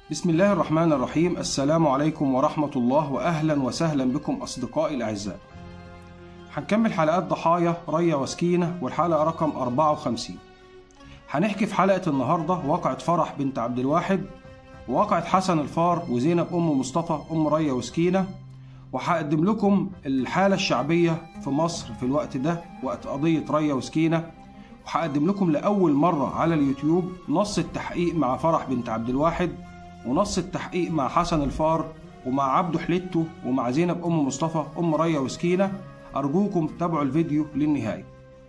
بسم الله الرحمن الرحيم. السلام عليكم ورحمة الله، وأهلا وسهلا بكم أصدقائي الأعزاء. هنكمل حلقات ضحايا ريا وسكينة، والحلقة رقم 54. هنحكي في حلقة النهاردة واقعة فرح بنت عبد الواحد، وواقعة حسن الفار وزينب أم مصطفى أم ريا وسكينة، وهقدم لكم الحالة الشعبية في مصر في الوقت ده، وقت قضية ريا وسكينة. وهقدم لكم لأول مرة على اليوتيوب نص التحقيق مع فرح بنت عبد الواحد، ونص التحقيق مع حسن الفار ومع عبده حليتو ومع زينب أم مصطفى أم ريا وسكينة. أرجوكم تابعوا الفيديو للنهاية.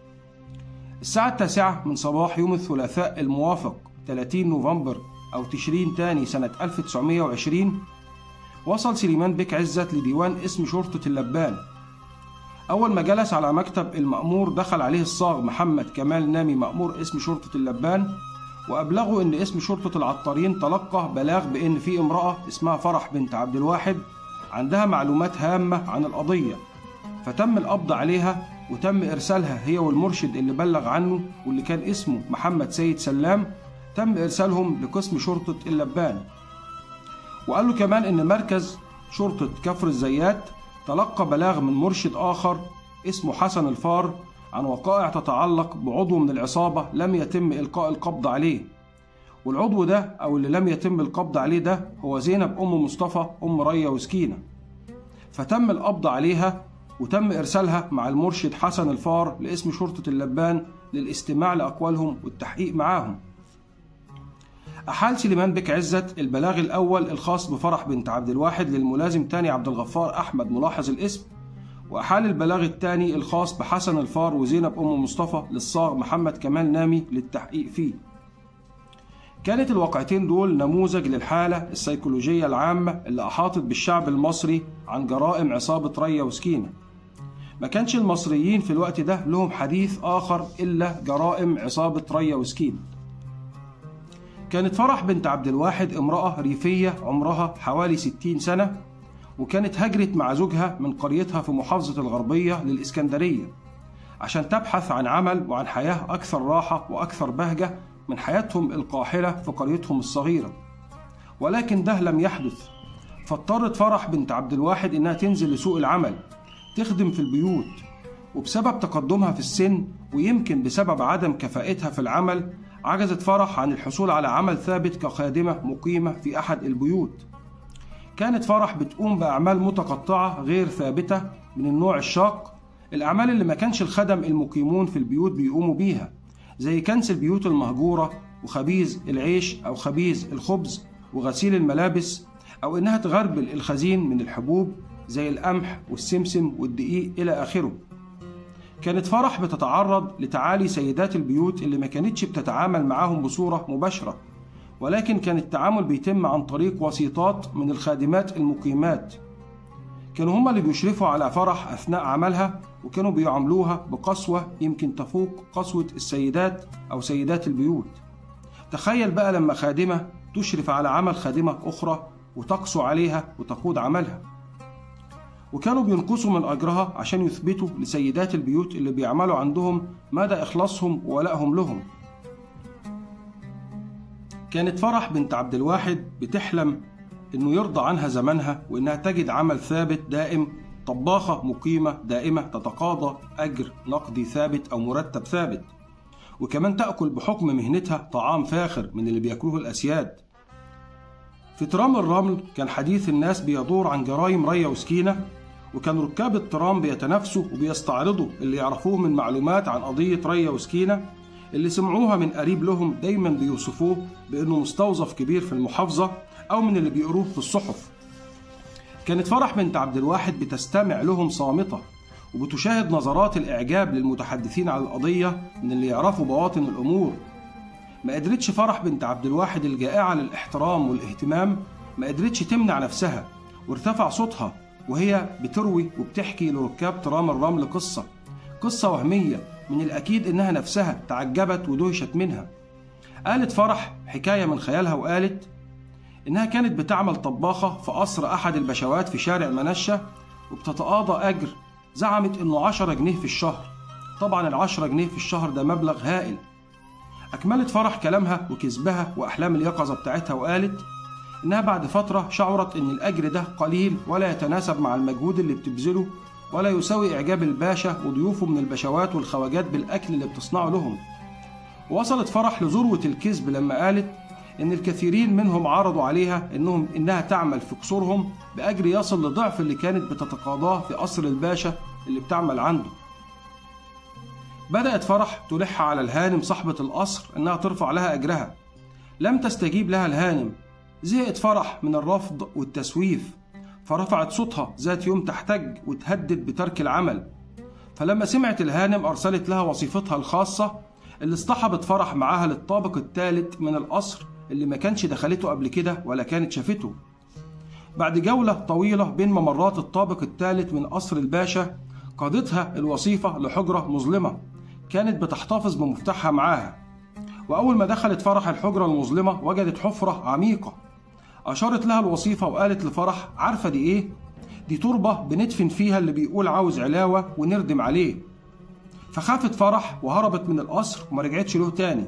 الساعة 9 من صباح يوم الثلاثاء الموافق 30 نوفمبر أو تشرين تاني سنة 1920، وصل سليمان بيك عزت لديوان اسم شرطة اللبان. أول ما جلس على مكتب المأمور دخل عليه الصاغ محمد كمال نامي مأمور اسم شرطة اللبان، وأبلغوا إن اسم شرطة العطارين تلقى بلاغ بإن في امرأة اسمها فرح بنت عبد الواحد عندها معلومات هامة عن القضية، فتم القبض عليها وتم إرسالها هي والمرشد اللي بلغ عنه واللي كان اسمه محمد سيد سلام، تم إرسالهم لقسم شرطة اللبان. وقال له كمان إن مركز شرطة كفر الزيات تلقى بلاغ من مرشد آخر اسمه حسن الفار عن وقائع تتعلق بعضو من العصابة لم يتم إلقاء القبض عليه، والعضو ده أو اللي لم يتم القبض عليه ده هو زينب أم مصطفى أم ريا وسكينة. فتم القبض عليها وتم إرسالها مع المرشد حسن الفار لاسم شرطة اللبان للاستماع لأقوالهم والتحقيق معاهم. أحال سليمان بيك عزت البلاغ الأول الخاص بفرح بنت عبد الواحد للملازم تاني عبد الغفار أحمد ملاحظ الاسم، وأحال البلاغ الثاني الخاص بحسن الفار وزينب أم مصطفى للصاغ محمد كمال نامي للتحقيق فيه. كانت الواقعتين دول نموذج للحالة السيكولوجية العامة اللي أحاطت بالشعب المصري عن جرائم عصابة ريا وسكينة. ما كانش المصريين في الوقت ده لهم حديث آخر إلا جرائم عصابة ريا وسكينة. كانت فرح بنت عبد الواحد امرأة ريفية عمرها حوالي 60 سنة، وكانت هجرت مع زوجها من قريتها في محافظة الغربية للإسكندرية عشان تبحث عن عمل وعن حياة أكثر راحة وأكثر بهجة من حياتهم القاحلة في قريتهم الصغيرة. ولكن ده لم يحدث، فاضطرت فرح بنت عبد الواحد إنها تنزل لسوق العمل تخدم في البيوت، وبسبب تقدمها في السن ويمكن بسبب عدم كفاءتها في العمل عجزت فرح عن الحصول على عمل ثابت كخادمة مقيمة في أحد البيوت. كانت فرح بتقوم بأعمال متقطعة غير ثابتة من النوع الشاق، الأعمال اللي ما كانش الخدم المقيمون في البيوت بيقوموا بيها، زي كنس البيوت المهجورة وخبيز العيش أو خبيز الخبز وغسيل الملابس، أو إنها تغربل الخزين من الحبوب زي القمح والسمسم والدقيق إلى آخره. كانت فرح بتتعرض لتعالي سيدات البيوت اللي ما كانتش بتتعامل معاهم بصورة مباشرة، ولكن كان التعامل بيتم عن طريق وسيطات من الخادمات المقيمات. كانوا هما اللي بيشرفوا على فرح أثناء عملها، وكانوا بيعاملوها بقسوة يمكن تفوق قسوة السيدات أو سيدات البيوت. تخيل بقى لما خادمة تشرف على عمل خادمة أخرى وتقسو عليها وتقود عملها. وكانوا بينقصوا من أجرها عشان يثبتوا لسيدات البيوت اللي بيعملوا عندهم مدى إخلاصهم وولائهم لهم. كانت فرح بنت عبد الواحد بتحلم إنه يرضى عنها زمانها وإنها تجد عمل ثابت دائم، طباخة مقيمة دائمة تتقاضى أجر نقدي ثابت أو مرتب ثابت، وكمان تأكل بحكم مهنتها طعام فاخر من اللي بيأكلوه الأسياد. في ترام الرمل كان حديث الناس بيدور عن جرائم ريا وسكينة، وكان ركاب الترام بيتنافسوا وبيستعرضوا اللي يعرفوه من معلومات عن قضية ريا وسكينة، اللي سمعوها من قريب لهم دايما بيوصفوه بأنه مستوظف كبير في المحافظة أو من اللي بيقروه في الصحف. كانت فرح بنت عبد الواحد بتستمع لهم صامتة، وبتشاهد نظرات الإعجاب للمتحدثين عن القضية من اللي يعرفوا بواطن الأمور. ما قدرتش فرح بنت عبد الواحد الجائعة للاحترام والاهتمام، ما قدرتش تمنع نفسها، وارتفع صوتها وهي بتروي وبتحكي لركاب ترام الرمل قصة وهمية من الأكيد إنها نفسها تعجبت ودهشت منها. قالت فرح حكاية من خيالها، وقالت إنها كانت بتعمل طباخة في قصر أحد البشوات في شارع منشة، وبتتقاضى أجر زعمت إنه 10 جنيه في الشهر. طبعا 10 جنيه في الشهر ده مبلغ هائل. أكملت فرح كلامها وكذبها وأحلام اليقظة بتاعتها وقالت إنها بعد فترة شعرت إن الأجر ده قليل ولا يتناسب مع المجهود اللي بتبذله، ولا يساوي إعجاب الباشا وضيوفه من البشوات والخواجات بالأكل اللي بتصنعه لهم. وصلت فرح لذروة الكذب لما قالت إن الكثيرين منهم عرضوا عليها إنها تعمل في قصورهم بأجر يصل لضعف اللي كانت بتتقاضاه في قصر الباشا اللي بتعمل عنده. بدأت فرح تلح على الهانم صاحبة القصر إنها ترفع لها أجرها. لم تستجيب لها الهانم. زهقت فرح من الرفض والتسويف، فرفعت صوتها ذات يوم تحتج وتهدد بترك العمل. فلما سمعت الهانم أرسلت لها وظيفتها الخاصة اللي اصطحبت فرح معاها للطابق الثالث من القصر اللي ما كانش دخلته قبل كده ولا كانت شافته. بعد جولة طويلة بين ممرات الطابق الثالث من قصر الباشا، قادتها الوظيفة لحجرة مظلمة كانت بتحتفظ بمفتاحها معاها. وأول ما دخلت فرح الحجرة المظلمة وجدت حفرة عميقة. أشارت لها الوظيفة وقالت لفرح: عارفة دي إيه؟ دي تربة بندفن فيها اللي بيقول عاوز علاوة ونردم عليه. فخافت فرح وهربت من القصر وما رجعتش له تاني.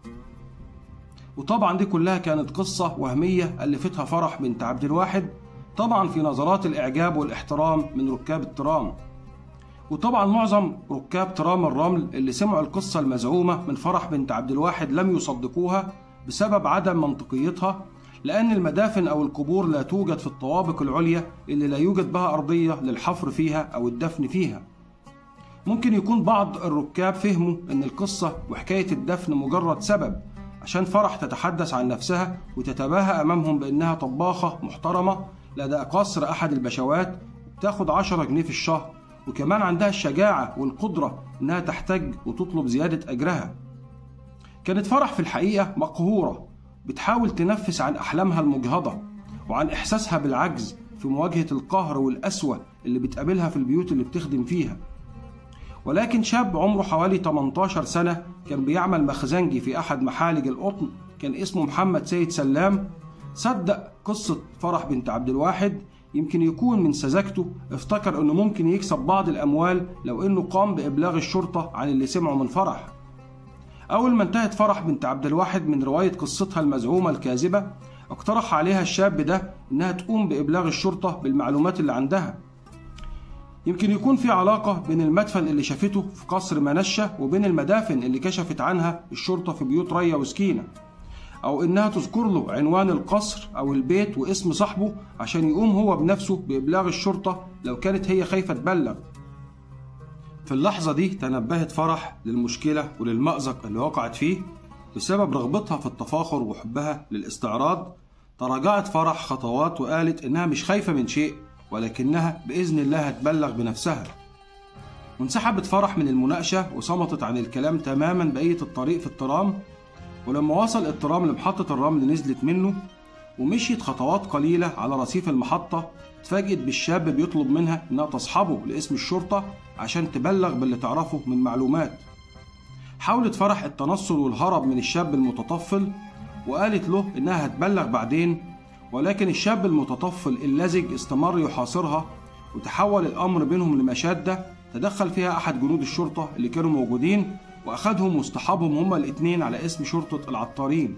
وطبعا دي كلها كانت قصة وهمية ألفتها فرح بنت عبد الواحد، طبعا في نظرات الإعجاب والاحترام من ركاب الترام. وطبعا معظم ركاب ترام الرمل اللي سمعوا القصة المزعومة من فرح بنت عبد الواحد لم يصدقوها بسبب عدم منطقيتها، لأن المدافن أو القبور لا توجد في الطوابق العليا اللي لا يوجد بها أرضية للحفر فيها أو الدفن فيها. ممكن يكون بعض الركاب فهموا أن القصة وحكاية الدفن مجرد سبب عشان فرح تتحدث عن نفسها وتتباهى أمامهم بأنها طباخة محترمة لدى قصر أحد البشوات وبتاخد 10 جنيه في الشهر، وكمان عندها الشجاعة والقدرة أنها تحتج وتطلب زيادة أجرها. كانت فرح في الحقيقة مقهورة، بتحاول تنفس عن أحلامها المجهضة وعن إحساسها بالعجز في مواجهة القهر والقسوة اللي بتقابلها في البيوت اللي بتخدم فيها. ولكن شاب عمره حوالي 18 سنة كان بيعمل مخزنجي في أحد محالج القطن، كان اسمه محمد سيد سلام، صدق قصة فرح بنت عبد الواحد. يمكن يكون من سذاجته افتكر أنه ممكن يكسب بعض الأموال لو أنه قام بإبلاغ الشرطة عن اللي سمعه من فرح. أول ما انتهت فرح بنت عبد الواحد من رواية قصتها المزعومة الكاذبة، اقترح عليها الشاب ده إنها تقوم بإبلاغ الشرطة بالمعلومات اللي عندها. يمكن يكون في علاقة بين المدفن اللي شافته في قصر منشة وبين المدافن اللي كشفت عنها الشرطة في بيوت ريا وسكينة، أو إنها تذكر له عنوان القصر أو البيت واسم صاحبه عشان يقوم هو بنفسه بإبلاغ الشرطة لو كانت هي خايفة تبلغ. في اللحظة دي تنبهت فرح للمشكلة وللمأزق اللي وقعت فيه بسبب رغبتها في التفاخر وحبها للاستعراض. تراجعت فرح خطوات وقالت إنها مش خايفة من شيء، ولكنها بإذن الله هتبلغ بنفسها. وانسحبت فرح من المناقشة وصمتت عن الكلام تماما بقية الطريق في الترام. ولما وصل الترام لمحطة الرمل نزلت منه ومشيت خطوات قليلة على رصيف المحطة، اتفاجئت بالشاب بيطلب منها إنها تصحبه لاسم الشرطة عشان تبلغ باللي تعرفه من معلومات. حاولت فرح التنصل والهرب من الشاب المتطفل وقالت له إنها هتبلغ بعدين، ولكن الشاب المتطفل اللزج استمر يحاصرها، وتحول الأمر بينهم لمشادة تدخل فيها أحد جنود الشرطة اللي كانوا موجودين وأخذهم واصطحبهم هما الاتنين على اسم شرطة العطارين.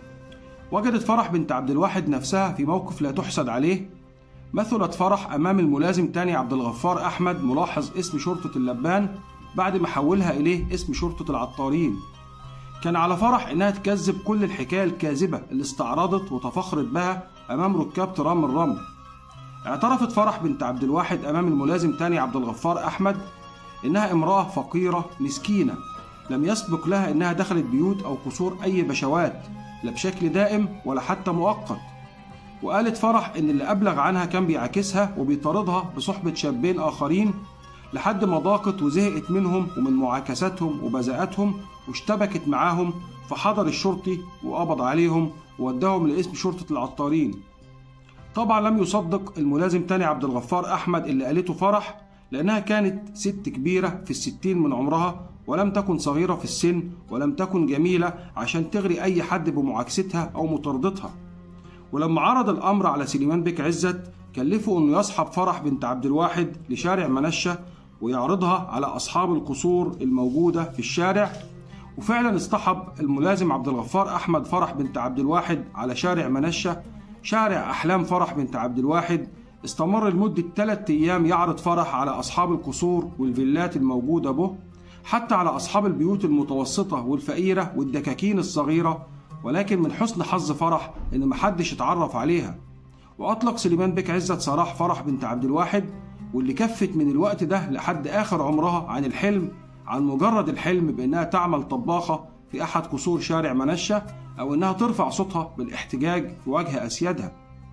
وجدت فرح بنت عبد الواحد نفسها في موقف لا تحسد عليه. مثلت فرح أمام الملازم تاني عبد الغفار أحمد ملاحظ اسم شرطة اللبان بعد ما حولها إليه اسم شرطة العطارين. كان على فرح إنها تكذب كل الحكاية الكاذبة اللي استعرضت وتفخرت بها أمام ركاب ترام الرمل. اعترفت فرح بنت عبد الواحد أمام الملازم تاني عبد الغفار أحمد إنها امرأة فقيرة مسكينة لم يسبق لها إنها دخلت بيوت أو قصور أي بشوات، لا بشكل دائم ولا حتى مؤقت. وقالت فرح إن اللي أبلغ عنها كان بيعاكسها وبيطاردها بصحبة شابين آخرين لحد ما ضاقت وزهقت منهم ومن معاكساتهم وبذاءتهم واشتبكت معاهم، فحضر الشرطي وقبض عليهم ووداهم لاسم شرطة العطارين. طبعا لم يصدق الملازم تاني عبد الغفار أحمد اللي قالته فرح، لأنها كانت ست كبيرة في 60 من عمرها، ولم تكن صغيرة في السن، ولم تكن جميلة عشان تغري أي حد بمعاكستها أو مطاردتها. ولما عرض الأمر على سليمان بيك عزت كلفه أنه يصحب فرح بنت عبد الواحد لشارع منشة ويعرضها على أصحاب القصور الموجودة في الشارع. وفعلا اصطحب الملازم عبد الغفار أحمد فرح بنت عبد الواحد على شارع منشة شارع أحلام فرح بنت عبد الواحد استمر لمدة 3 أيام يعرض فرح على أصحاب القصور والفيلات الموجودة به، حتى على أصحاب البيوت المتوسطة والفقيرة والدكاكين الصغيرة، ولكن من حسن حظ فرح إن محدش اتعرف عليها. وأطلق سليمان بك عزت سراح فرح بنت عبد الواحد، واللي كفت من الوقت ده لحد آخر عمرها عن الحلم، عن مجرد الحلم بأنها تعمل طباخة في أحد قصور شارع منشة، أو إنها ترفع صوتها بالاحتجاج في وجه أسيادها.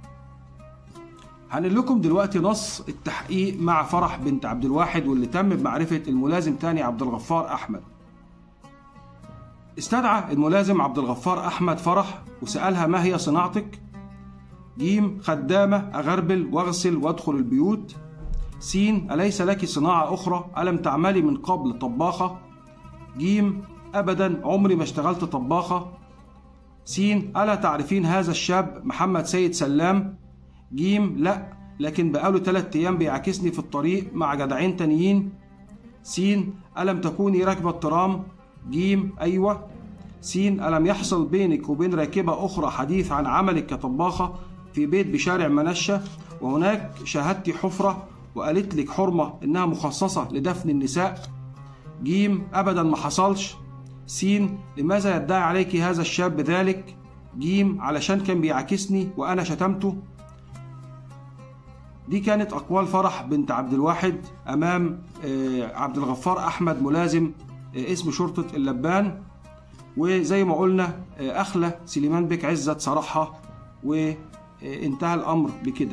هنقل لكم دلوقتي نص التحقيق مع فرح بنت عبد الواحد، واللي تم بمعرفة الملازم تاني عبد الغفار أحمد. استدعى الملازم عبد الغفار أحمد فرح وسألها: ما هي صناعتك؟ ج. خدامة، أغربل وأغسل وأدخل البيوت. س. أليس لك صناعة أخرى؟ ألم تعملي من قبل طباخة؟ ج. أبدا، عمري ما اشتغلت طباخة. س. ألا تعرفين هذا الشاب محمد سيد سلام؟ ج. لا، لكن بقاله 3 أيام بيعاكسني في الطريق مع جدعين تانيين. س. ألم تكوني راكبة الترام؟ ج. أيوة. س. ألم يحصل بينك وبين راكبة أخرى حديث عن عملك كطباخة في بيت بشارع منشة، وهناك شاهدتي حفرة وقالت لك حرمة إنها مخصصة لدفن النساء؟ ج. أبدا ما حصلش. س. لماذا يدعي عليك هذا الشاب ذلك؟ ج. علشان كان بيعاكسني وأنا شتمته. دي كانت أقوال فرح بنت عبد الواحد أمام عبد الغفار أحمد ملازم اسم شرطة اللبان. وزي ما قلنا أخلى سليمان بك عزت صرحها، وانتهى الأمر بكده.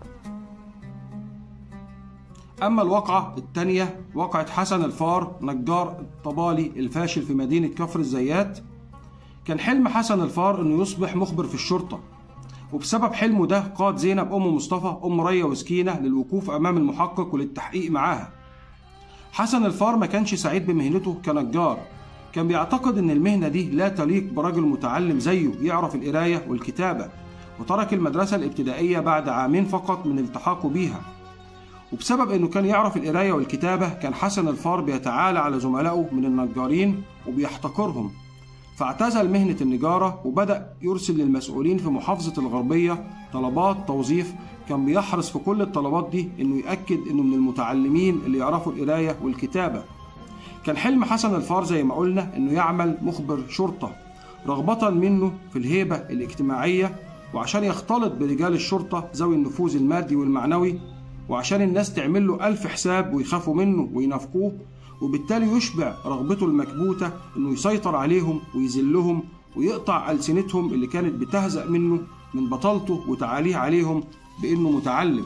أما الواقعة الثانية، واقعة حسن الفار نجار الطبالي الفاشل في مدينة كفر الزيات. كان حلم حسن الفار إنه يصبح مخبر في الشرطة، وبسبب حلمه ده قاد زينب أم مصطفى أم ريا وسكينة للوقوف أمام المحقق وللتحقيق معاها. حسن الفار ما كانش سعيد بمهنته كنجار، كان بيعتقد إن المهنة دي لا تليق برجل متعلم زيه يعرف القراية والكتابة، وترك المدرسة الابتدائية بعد 2 عام فقط من التحاقه بيها. وبسبب إنه كان يعرف القراية والكتابة، كان حسن الفار بيتعالى على زملائه من النجارين وبيحتقرهم، فاعتزل مهنة النجارة وبدأ يرسل للمسؤولين في محافظة الغربية طلبات توظيف. كان بيحرص في كل الطلبات دي إنه يأكد إنه من المتعلمين اللي يعرفوا القراية والكتابة. كان حلم حسن الفار زي ما قلنا إنه يعمل مخبر شرطة، رغبة منه في الهيبة الاجتماعية، وعشان يختلط برجال الشرطة ذوي النفوذ المادي والمعنوي، وعشان الناس تعمل له 1000 حساب ويخافوا منه وينافقوه، وبالتالي يشبع رغبته المكبوتة إنه يسيطر عليهم ويذلهم ويقطع ألسنتهم اللي كانت بتهزأ منه من بطلته وتعاليه عليهم بإنه متعلم.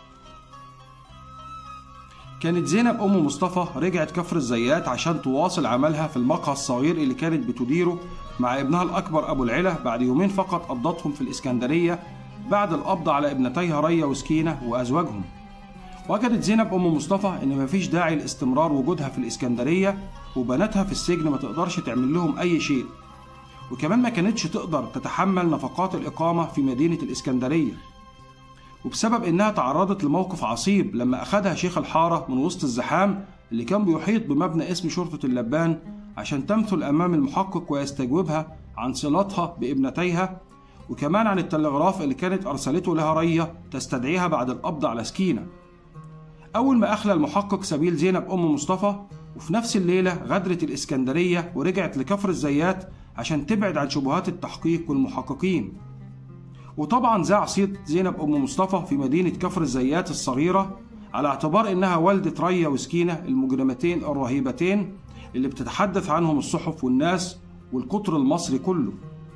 كانت زينب أم مصطفى رجعت كفر الزيات عشان تواصل عملها في المقهى الصغير اللي كانت بتديره مع ابنها الأكبر أبو العلا، بعد 2 يوم فقط قضتهم في الإسكندرية بعد القبض على ابنتيها ريا وسكينة وأزواجهم. وجدت زينب أم مصطفى إن مفيش داعي لاستمرار وجودها في الإسكندرية، وبناتها في السجن ما تقدرش تعمل لهم أي شيء، وكمان ما كانتش تقدر تتحمل نفقات الإقامة في مدينة الإسكندرية. وبسبب إنها تعرضت لموقف عصيب لما أخدها شيخ الحارة من وسط الزحام اللي كان بيحيط بمبنى اسم شرطة اللبان عشان تمثل أمام المحقق ويستجوبها عن صلتها بابنتيها، وكمان عن التلغراف اللي كانت أرسلته لها ريا تستدعيها بعد القبض على سكينة. أول ما أخلى المحقق سبيل زينب أم مصطفى، وفي نفس الليلة غادرت الإسكندرية ورجعت لكفر الزيات عشان تبعد عن شبهات التحقيق والمحققين. وطبعا ذاع صيت زينب أم مصطفى في مدينة كفر الزيات الصغيرة على اعتبار إنها والدة ريا وسكينة المجرمتين الرهيبتين اللي بتتحدث عنهم الصحف والناس والقطر المصري كله.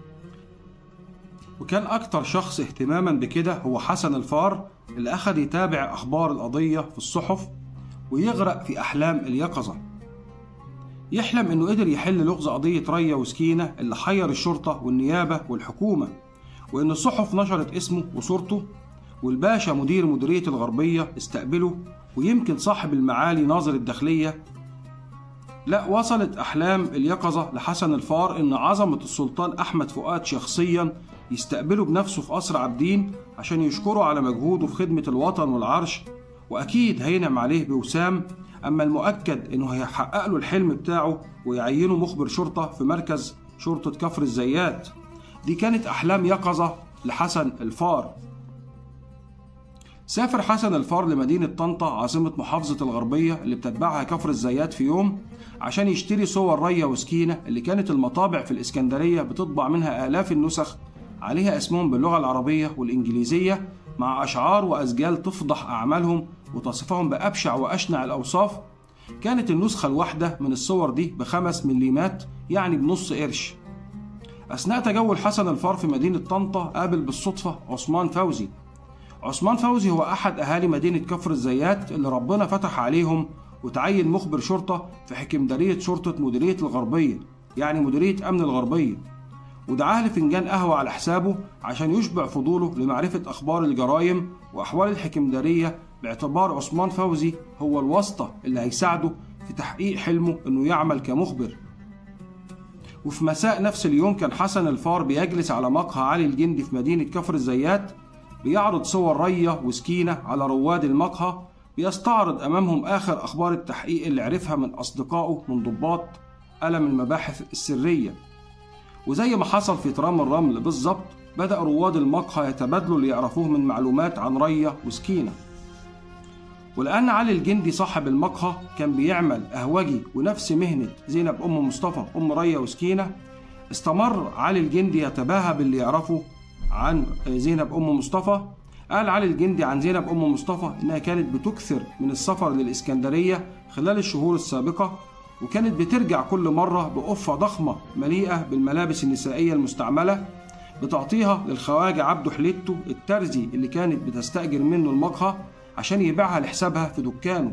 وكان أكتر شخص اهتماما بكده هو حسن الفار، اللي أخذ يتابع أخبار القضية في الصحف ويغرق في أحلام اليقظة. يحلم إنه قدر يحل لغز قضية ريا وسكينة اللي حير الشرطة والنيابة والحكومة، وإن الصحف نشرت اسمه وصورته، والباشا مدير مديرية الغربية استقبله، ويمكن صاحب المعالي ناظر الداخلية. لا، وصلت أحلام اليقظة لحسن الفار إن عظمة السلطان أحمد فؤاد شخصيا يستقبله بنفسه في قصر عابدين عشان يشكره على مجهوده في خدمة الوطن والعرش، وأكيد هينعم عليه بوسام. أما المؤكد إنه هيحقق له الحلم بتاعه ويعينه مخبر شرطة في مركز شرطة كفر الزيات. دي كانت أحلام يقظة لحسن الفار. سافر حسن الفار لمدينة طنطا عاصمة محافظة الغربية اللي بتتبعها كفر الزيات في يوم عشان يشتري صور ريا وسكينة اللي كانت المطابع في الإسكندرية بتطبع منها آلاف النسخ عليها اسمهم باللغة العربية والإنجليزية مع أشعار وأسجال تفضح أعمالهم وتصفهم بأبشع وأشنع الأوصاف. كانت النسخة الواحدة من الصور دي ب5 مليمات يعني بنص قرش. أثناء تجول حسن الفار في مدينة طنطا قابل بالصدفة عثمان فوزي. عثمان فوزي هو أحد أهالي مدينة كفر الزيات اللي ربنا فتح عليهم وتعين مخبر شرطة في حكمدارية شرطة مديرية الغربية يعني مديرية أمن الغربية، ودعاه لفنجان قهوة على حسابه عشان يشبع فضوله لمعرفة أخبار الجرائم وأحوال الحكمدارية، باعتبار عثمان فوزي هو الواسطة اللي هيساعده في تحقيق حلمه إنه يعمل كمخبر. وفي مساء نفس اليوم كان حسن الفار بيجلس على مقهى علي الجندي في مدينة كفر الزيات بيعرض صور ريا وسكينة على رواد المقهى، بيستعرض أمامهم آخر أخبار التحقيق اللي عرفها من أصدقائه من ضباط قلم المباحث السرية. وزي ما حصل في ترام الرمل بالظبط بدأ رواد المقهى يتبادلوا اللي يعرفوه من معلومات عن ريا وسكينة. ولأن علي الجندي صاحب المقهى كان بيعمل قهوجي ونفس مهنة زينب أم مصطفى أم ريا وسكينة، استمر علي الجندي يتباهى باللي يعرفه عن زينب أم مصطفى. قال علي الجندي عن زينب أم مصطفى إنها كانت بتكثر من السفر للإسكندرية خلال الشهور السابقة، وكانت بترجع كل مرة بقفة ضخمة مليئة بالملابس النسائية المستعملة بتعطيها للخواجة عبده حليتو الترزي اللي كانت بتستأجر منه المقهى عشان يبيعها لحسابها في دكانه.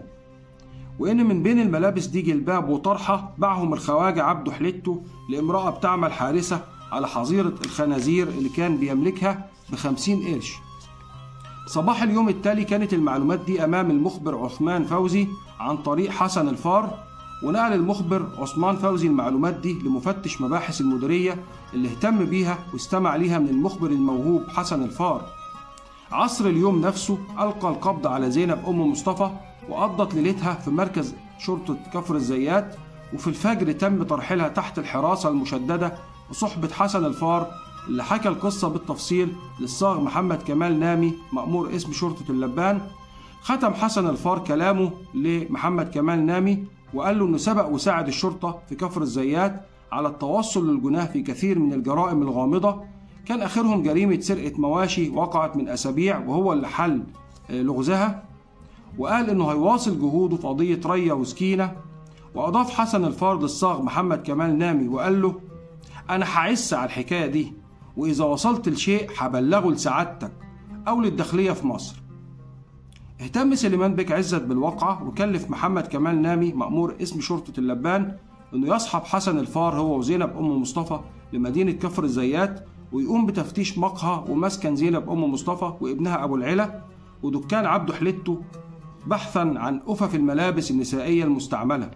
وإن من بين الملابس دي جلباب وطرحة باعهم الخواجة عبده حليتو لامرأة بتعمل حارسة على حظيرة الخنازير اللي كان بيملكها ب50 قرش. صباح اليوم التالي كانت المعلومات دي أمام المخبر عثمان فوزي عن طريق حسن الفار، ونقل المخبر عثمان فوزي المعلومات دي لمفتش مباحث المديرية اللي اهتم بيها واستمع ليها من المخبر الموهوب حسن الفار. عصر اليوم نفسه ألقى القبض على زينب أم مصطفى وقضت ليلتها في مركز شرطة كفر الزيات، وفي الفجر تم ترحيلها تحت الحراسة المشددة بصحبة حسن الفار اللي حكى القصة بالتفصيل للصاغ محمد كمال نامي مأمور اسم شرطة اللبان. ختم حسن الفار كلامه لمحمد كمال نامي وقال له إنه سبق وساعد الشرطة في كفر الزيات على التوصل للجناه في كثير من الجرائم الغامضة، كان آخرهم جريمة سرقة مواشي وقعت من أسابيع وهو اللي حل لغزها، وقال إنه هيواصل جهوده في قضية ريا وسكينة. وأضاف حسن الفار للصاغ محمد كمال نامي وقال له أنا هعس على الحكاية دي، وإذا وصلت لشيء هبلغه لسعادتك أو للداخلية في مصر. اهتم سليمان بك عزت بالواقعة وكلف محمد كمال نامي مأمور اسم شرطة اللبان إنه يصحب حسن الفار هو وزينب أم مصطفى لمدينة كفر الزيات ويقوم بتفتيش مقهى ومسكن زينب أم مصطفى وابنها أبو العلا ودكان عبده حليتو بحثا عن أفف الملابس النسائية المستعملة.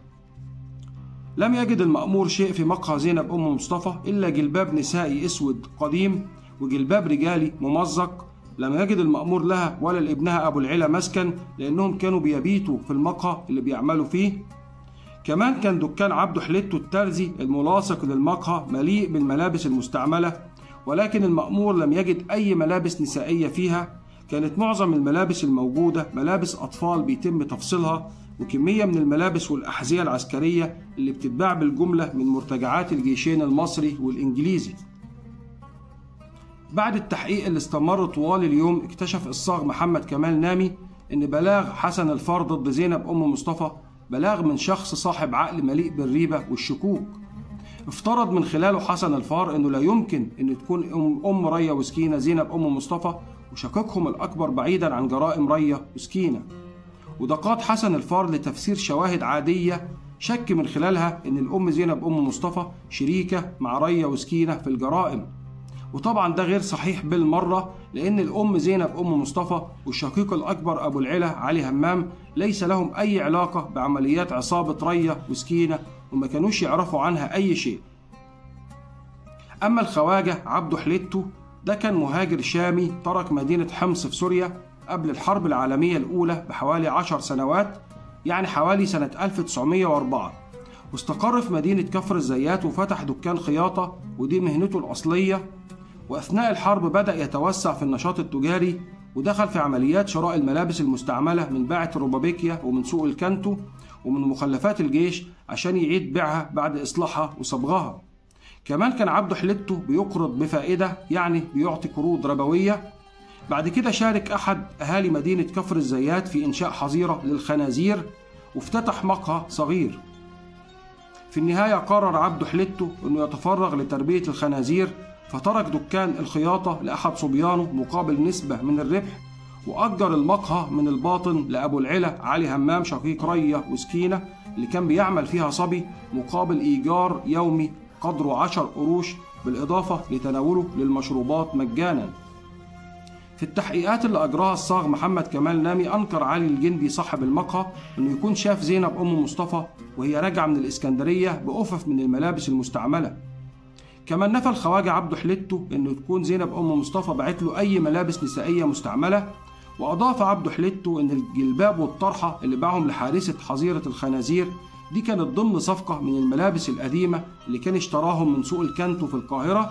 لم يجد المأمور شيء في مقهى زينب أم مصطفى إلا جلباب نسائي أسود قديم وجلباب رجالي ممزق. لم يجد المأمور لها ولا لابنها أبو العلا مسكن لأنهم كانوا بيبيتوا في المقهى اللي بيعملوا فيه. كمان كان دكان عبده حليتو الترزي الملاصق للمقهى مليء بالملابس المستعملة، ولكن المأمور لم يجد أي ملابس نسائية فيها. كانت معظم الملابس الموجودة ملابس أطفال بيتم تفصيلها، وكمية من الملابس والأحذية العسكرية اللي بتتباع بالجملة من مرتجعات الجيشين المصري والإنجليزي. بعد التحقيق اللي استمر طوال اليوم اكتشف الصاغ محمد كمال نامي إن بلاغ حسن الفار ضد زينب أم مصطفى بلاغ من شخص صاحب عقل مليء بالريبة والشكوك. افترض من خلاله حسن الفار إنه لا يمكن إن تكون أم ريا وسكينة زينب أم مصطفى وشقيقهم الأكبر بعيدا عن جرائم ريا وسكينة. وده قاد حسن الفار لتفسير شواهد عادية شك من خلالها إن الأم زينب أم مصطفى شريكة مع ريا وسكينة في الجرائم، وطبعا ده غير صحيح بالمرة لأن الأم زينب أم مصطفى والشقيق الأكبر أبو العلا علي همام ليس لهم أي علاقة بعمليات عصابة ريا وسكينة وما كانوش يعرفوا عنها أي شيء. أما الخواجة عبده حليتو ده كان مهاجر شامي ترك مدينة حمص في سوريا قبل الحرب العالمية الأولى بحوالي 10 سنوات، يعني حوالي سنة 1904، واستقر في مدينة كفر الزيات وفتح دكان خياطة ودي مهنته الأصلية. وأثناء الحرب بدأ يتوسع في النشاط التجاري، ودخل في عمليات شراء الملابس المستعملة من باعة روبابيكيا ومن سوق الكانتو ومن مخلفات الجيش عشان يعيد بيعها بعد إصلاحها وصبغها. كمان كان عبده حليتو بيقرض بفائدة، يعني بيعطي قروض ربوية. بعد كده شارك أحد أهالي مدينة كفر الزيات في إنشاء حظيرة للخنازير وافتتح مقهى صغير. في النهاية قرر عبده حليتو أنه يتفرغ لتربية الخنازير، فترك دكان الخياطة لأحد صبيانه مقابل نسبة من الربح، وأجر المقهى من الباطن لأبو العلا علي همام شقيق ريا وسكينة اللي كان بيعمل فيها صبي مقابل إيجار يومي قدره 10 قروش، بالإضافة لتناوله للمشروبات مجانا. في التحقيقات اللي أجراها الصاغ محمد كمال نامي، أنكر علي الجندي صاحب المقهى إنه يكون شاف زينب أم مصطفى وهي راجعة من الإسكندرية بأفف من الملابس المستعملة. كمان نفى الخواجة عبده حليتو إنه تكون زينب أم مصطفى بعت له أي ملابس نسائية مستعملة. وأضاف عبده حليتو إن الجلباب والطرحة اللي باعهم لحارسة حظيرة الخنازير دي كانت ضمن صفقة من الملابس القديمة اللي كان اشتراهم من سوق الكانتو في القاهرة.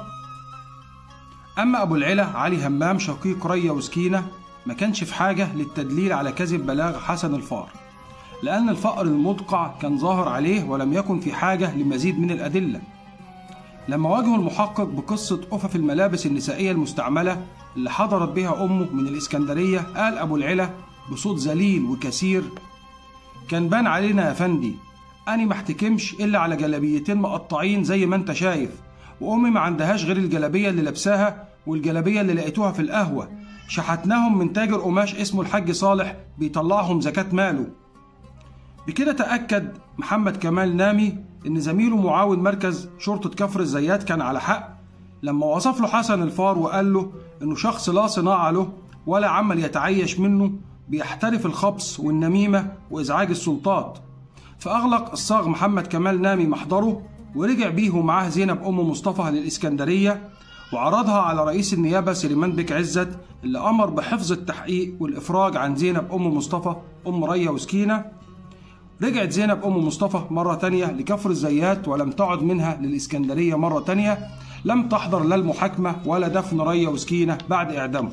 أما أبو العلا علي همام شقيق ريا وسكينة ما كانش في حاجة للتدليل على كذب بلاغ حسن الفار، لأن الفقر المدقع كان ظاهر عليه ولم يكن في حاجة لمزيد من الأدلة. لما واجهوا المحقق بقصة أفف الملابس النسائية المستعملة اللي حضرت بها أمه من الإسكندرية، قال أبو العلا بصوت ذليل وكثير: كان بان علينا يا فندي، أنا ما احتكمش إلا على جلابيتين مقطعين زي ما أنت شايف، وأمي ما عندهاش غير الجلابية اللي لابساها والجلابية اللي لقيتوها في القهوة، شحتناهم من تاجر قماش اسمه الحاج صالح بيطلعهم زكاة ماله. بكده تأكد محمد كمال نامي إن زميله معاون مركز شرطة كفر الزيات كان على حق لما وصف له حسن الفار وقال له إنه شخص لا صناعة له ولا عمل يتعيش منه، بيحترف الخبص والنميمة وإزعاج السلطات. فأغلق الصاغ محمد كمال نامي محضره ورجع بيه ومعاه زينب أم مصطفى للإسكندرية، وعرضها على رئيس النيابة سليمان بك عزت اللي أمر بحفظ التحقيق والإفراج عن زينب أم مصطفى أم ريا وسكينة. رجعت زينب أم مصطفى مرة تانية لكفر الزيات ولم تعد منها للإسكندرية مرة تانية، لم تحضر لا المحاكمة ولا دفن ريا وسكينة بعد إعدامه.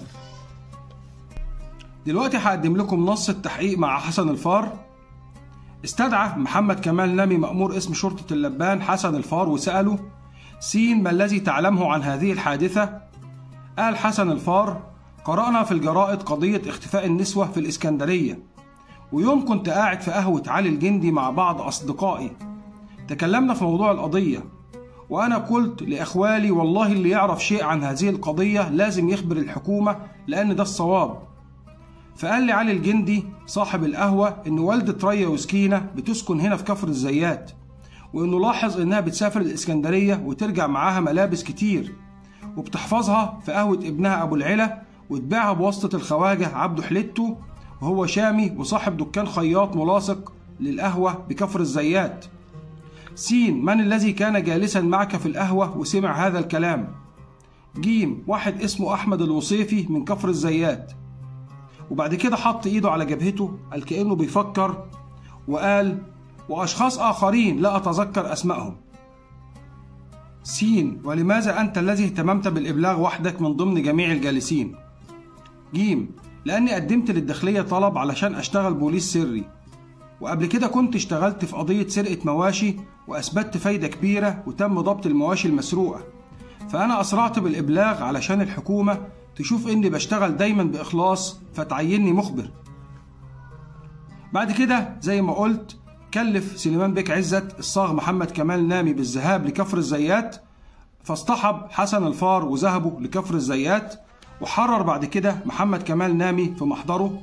دلوقتي هقدم لكم نص التحقيق مع حسن الفار. استدعى محمد كمال نامي مأمور اسم شرطة اللبان حسن الفار وسأله: سين، ما الذي تعلمه عن هذه الحادثة؟ قال حسن الفار: قرأنا في الجرائد قضية اختفاء النسوة في الإسكندرية، ويوم كنت قاعد في قهوة علي الجندي مع بعض أصدقائي، تكلمنا في موضوع القضية، وأنا قلت لأخوالي والله اللي يعرف شيء عن هذه القضية لازم يخبر الحكومة لأن ده الصواب. فقال لي علي الجندي صاحب القهوة إن والدة ريا وسكينة بتسكن هنا في كفر الزيات، وإنه لاحظ إنها بتسافر الإسكندرية وترجع معاها ملابس كتير وبتحفظها في قهوة ابنها أبو العلا وتبيعها بواسطة الخواجة عبده حليتو، وهو شامي وصاحب دكان خياط ملاصق للقهوة بكفر الزيات. سين، من الذي كان جالسا معك في القهوة وسمع هذا الكلام؟ جيم، واحد اسمه أحمد الوصيفي من كفر الزيات. وبعد كده حط إيده على جبهته قال كأنه بيفكر وقال: وأشخاص آخرين لا أتذكر أسمائهم. سين، ولماذا أنت الذي اهتممت بالإبلاغ وحدك من ضمن جميع الجالسين؟ جيم، لأني قدمت للداخلية طلب علشان أشتغل بوليس سري، وقبل كده كنت اشتغلت في قضية سرقة مواشي وأثبتت فايدة كبيرة وتم ضبط المواشي المسروقة، فأنا أسرعت بالإبلاغ علشان الحكومة تشوف إني بشتغل دايما بإخلاص فتعيني مخبر. بعد كده زي ما قلت كلف سليمان بك عزت الصاغ محمد كمال نامي بالذهاب لكفر الزيات، فاصطحب حسن الفار وذهبوا لكفر الزيات، وحرر بعد كده محمد كمال نامي في محضره.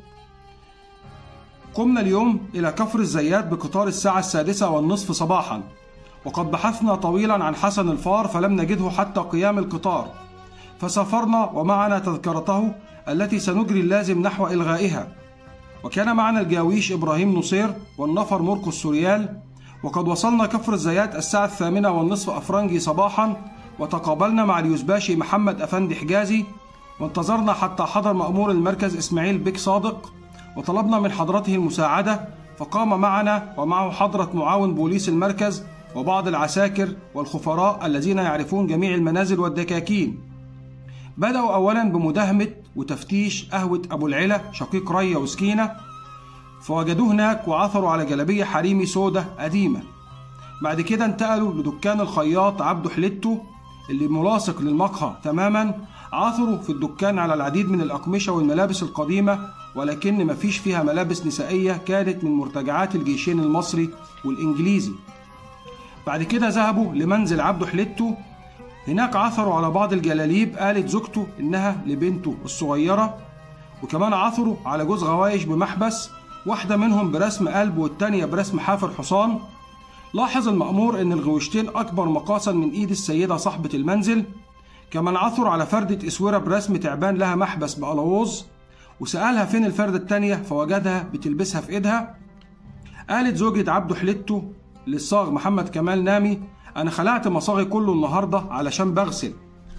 قمنا اليوم إلى كفر الزيات بقطار الساعة 6:30 صباحا، وقد بحثنا طويلا عن حسن الفار فلم نجده حتى قيام القطار، فسافرنا ومعنا تذكرته التي سنجري اللازم نحو إلغائها. وكان معنا الجاويش إبراهيم نصير والنفر مرقس سوريال. وقد وصلنا كفر الزيات الساعة 8:30 أفرنجي صباحا، وتقابلنا مع اليوزباشي محمد أفندي حجازي، وانتظرنا حتى حضر مأمور المركز إسماعيل بك صادق، وطلبنا من حضرته المساعدة، فقام معنا ومعه حضرة معاون بوليس المركز وبعض العساكر والخفراء الذين يعرفون جميع المنازل والدكاكين. بدأوا أولا بمداهمة وتفتيش قهوة أبو العلا شقيق ريا وسكينة، فوجدوه هناك وعثروا على جلابية حريمي سودة قديمة. بعد كده انتقلوا لدكان الخياط عبده حليتو اللي ملاصق للمقهى تماما. عثروا في الدكان على العديد من الأقمشة والملابس القديمة، ولكن مفيش فيها ملابس نسائية كانت من مرتجعات الجيشين المصري والإنجليزي. بعد كده ذهبوا لمنزل عبده حليتو، هناك عثروا على بعض الجلاليب قالت زوجته إنها لبنته الصغيرة، وكمان عثروا على جوز غوايش بمحبس، واحدة منهم برسم قلب والتانية برسم حافر حصان. لاحظ المأمور إن الغويشتين أكبر مقاسا من إيد السيدة صاحبة المنزل. كمان عثر على فردة إسورة برسم تعبان لها محبس بقلاووز، وسألها فين الفردة التانية فوجدها بتلبسها في إيدها. قالت زوجة عبده حليتو للصاغ محمد كمال نامي: أنا خلعت مصاغي كله النهاردة علشان بغسل.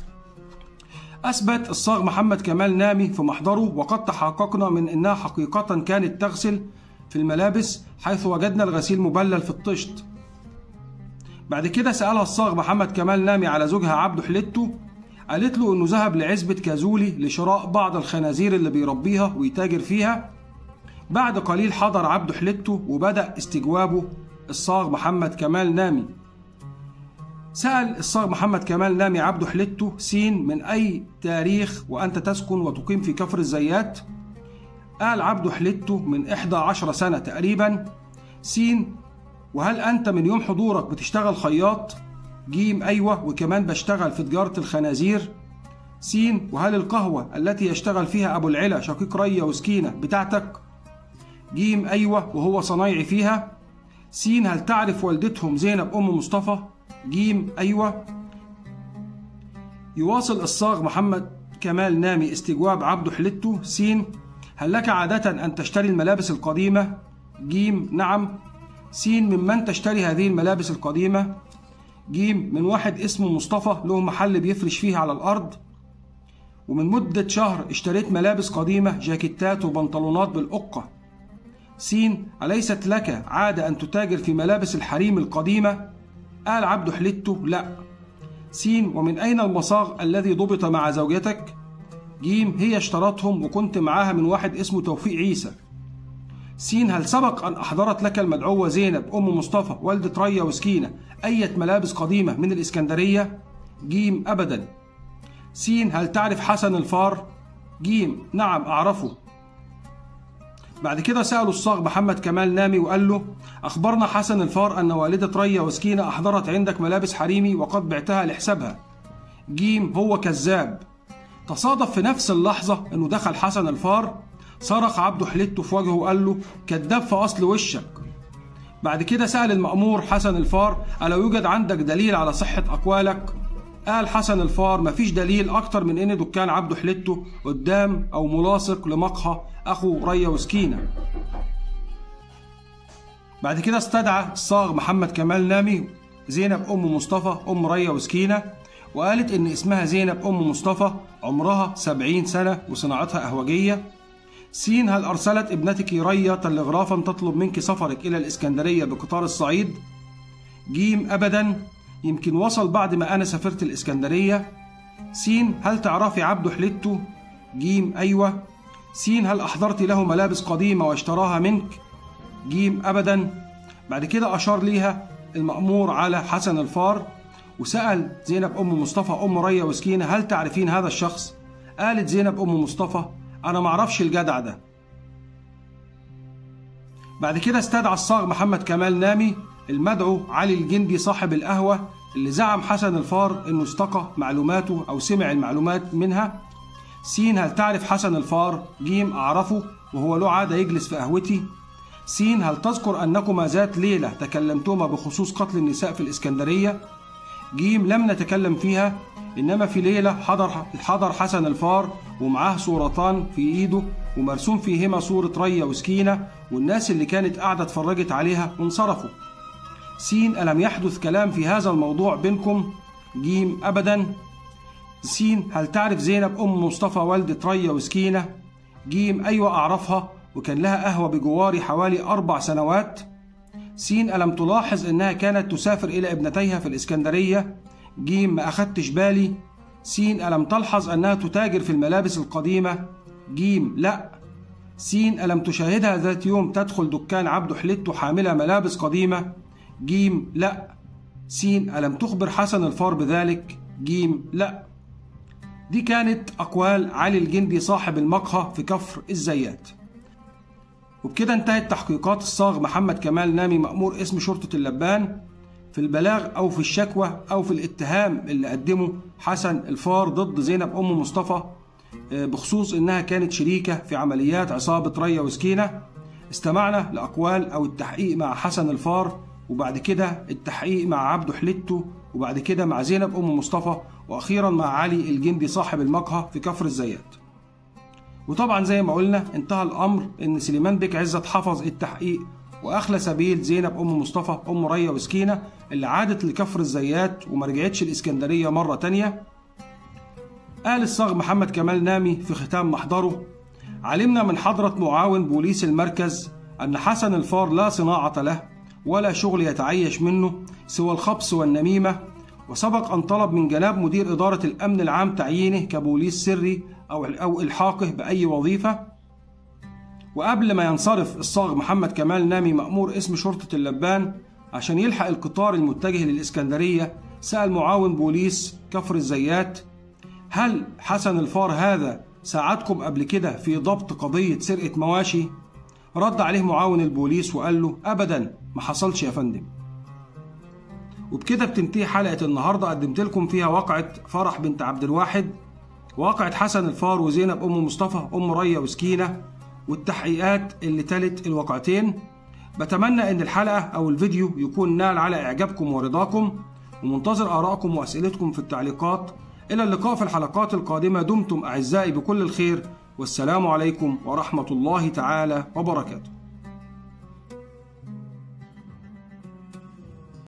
أثبت الصاغ محمد كمال نامي في محضره: وقد تحققنا من إنها حقيقة كانت تغسل في الملابس، حيث وجدنا الغسيل مبلل في الطشت. بعد كده سألها الصاغ محمد كمال نامي على زوجها عبده حليتو، قالت له إنه ذهب لعزبة كازولي لشراء بعض الخنازير اللي بيربيها ويتاجر فيها. بعد قليل حضر عبده حليتو وبدأ استجوابه الصاغ محمد كمال نامي. سأل الصاغ محمد كمال نامي عبده حليتو: سين من أي تاريخ وأنت تسكن وتقيم في كفر الزيات؟ قال عبده حليتو: من 11 سنة تقريبا. سين: وهل أنت من يوم حضورك بتشتغل خياط؟ جيم: أيوة، وكمان بشتغل في تجارة الخنازير. سين: وهل القهوة التي يشتغل فيها أبو العلا شقيق ريا وسكينة بتاعتك؟ جيم: أيوة، وهو صنايعي فيها. سين: هل تعرف والدتهم زينب أم مصطفى؟ جيم: أيوة. يواصل الصاغ محمد كمال نامي استجواب عبده حليتو. سين: هل لك عادة أن تشتري الملابس القديمة؟ جيم: نعم. سين: ممن تشتري هذه الملابس القديمة؟ جيم: من واحد اسمه مصطفى له محل بيفرش فيه على الأرض، ومن مدة شهر اشتريت ملابس قديمة، جاكيتات وبنطلونات بالأقة. سين: أليست لك عادة أن تتاجر في ملابس الحريم القديمة؟ قال عبده حليتو: لا. سين: ومن أين المصاغ الذي ضبط مع زوجتك؟ جيم: هي اشترتهم وكنت معاها من واحد اسمه توفيق عيسى. سين: هل سبق أن أحضرت لك المدعوة زينب أم مصطفى والدة ريا وسكينة أية ملابس قديمة من الإسكندرية؟ جيم: أبدا. سين: هل تعرف حسن الفار؟ جيم: نعم أعرفه. بعد كده سألوا الصاغ محمد كمال نامي وقال له: أخبرنا حسن الفار أن والدة ريا وسكينة أحضرت عندك ملابس حريمي وقد بعتها لحسابها. جيم: هو كذاب. تصادف في نفس اللحظة أنه دخل حسن الفار، صرخ عبده حليتو في وجهه وقال له: كذاب في أصل وشك. بعد كده سأل المأمور حسن الفار: ألا يوجد عندك دليل على صحة أقوالك؟ قال حسن الفار: مفيش دليل أكتر من إن دكان عبده حليتو قدام أو ملاصق لمقهى أخو ريا وسكينة. بعد كده استدعى الصاغ محمد كمال نامي زينب أم مصطفى أم ريا وسكينة، وقالت إن اسمها زينب أم مصطفى، عمرها 70 سنة وصناعتها أهوجية. سين: هل أرسلت ابنتك ريا تلغرافا تطلب منك سفرك إلى الإسكندرية بقطار الصعيد؟ جيم: أبدا، يمكن وصل بعد ما أنا سافرت الإسكندرية. سين: هل تعرفي عبده حليتو؟ جيم: أيوة. سين: هل أحضرت له ملابس قديمة واشتراها منك؟ جيم: أبدا. بعد كده أشار ليها المأمور على حسن الفار وسأل زينب أم مصطفى أم ريا وسكينة: هل تعرفين هذا الشخص؟ قالت زينب أم مصطفى: أنا معرفش الجدع ده. بعد كده استدعى الصاغ محمد كمال نامي المدعو علي الجندي صاحب القهوة اللي زعم حسن الفار إنه استقى معلوماته أو سمع المعلومات منها. سين: هل تعرف حسن الفار؟ جيم: أعرفه، وهو له عادة يجلس في قهوتي. سين: هل تذكر أنكما ذات ليلة تكلمتما بخصوص قتل النساء في الإسكندرية؟ جيم: لم نتكلم فيها، إنما في ليلة حضر حسن الفار ومعاه صورتان في إيده ومرسوم فيهما صورة ريا وسكينة، والناس اللي كانت قاعدة اتفرجت عليها وانصرفوا. سين: ألم يحدث كلام في هذا الموضوع بينكم؟ جيم: أبدا. سين: هل تعرف زينب أم مصطفى والدة ريا وسكينة؟ جيم: أيوة أعرفها، وكان لها قهوة بجواري حوالي 4 سنوات. سين: ألم تلاحظ أنها كانت تسافر إلى ابنتيها في الإسكندرية؟ جيم: ما أخدتش بالي. س. ألم تلحظ أنها تتاجر في الملابس القديمة؟ ج. لا. س. ألم تشاهدها ذات يوم تدخل دكان عبده حليتو حاملة ملابس قديمة؟ ج. لا. س. ألم تخبر حسن الفار بذلك؟ ج. لا. دي كانت أقوال علي الجندي صاحب المقهى في كفر الزيات. وبكده انتهت تحقيقات الصاغ محمد كمال نامي مأمور اسم شرطة اللبان في البلاغ أو في الشكوى أو في الاتهام اللي قدمه حسن الفار ضد زينب أم مصطفى بخصوص إنها كانت شريكة في عمليات عصابة ريا وسكينة. استمعنا لأقوال أو التحقيق مع حسن الفار، وبعد كده التحقيق مع عبده حليتو، وبعد كده مع زينب أم مصطفى، وأخيرا مع علي الجندي صاحب المقهى في كفر الزيات. وطبعا زي ما قلنا انتهى الأمر إن سليمان بيك عزت حفظ التحقيق وأخلى سبيل زينب أم مصطفى أم ريا وسكينة اللي عادت لكفر الزيات وما رجعتش الإسكندرية مرة تانية. قال الصاغ محمد كمال نامي في ختام محضره: علمنا من حضرة معاون بوليس المركز أن حسن الفار لا صناعة له ولا شغل يتعيش منه سوى الخبث والنميمة، وسبق أن طلب من جناب مدير إدارة الأمن العام تعيينه كبوليس سري أو إلحاقه بأي وظيفة. وقبل ما ينصرف الصاغ محمد كمال نامي مأمور اسم شرطة اللبان عشان يلحق القطار المتجه للإسكندرية، سأل معاون بوليس كفر الزيات: هل حسن الفار هذا ساعدكم قبل كده في ضبط قضية سرقة مواشي؟ رد عليه معاون البوليس وقال له: أبدا ما حصلش يا فندم. وبكده بتنتهي حلقة النهاردة، قدمت لكم فيها واقعة فرح بنت عبد الواحد، واقعة حسن الفار وزينب أم مصطفى أم ريا وسكينة، والتحقيقات اللي تلت الواقعتين. بتمنى ان الحلقة او الفيديو يكون نال على اعجابكم ورضاكم، ومنتظر آرائكم واسئلتكم في التعليقات. الى اللقاء في الحلقات القادمة، دمتم اعزائي بكل الخير، والسلام عليكم ورحمة الله تعالى وبركاته.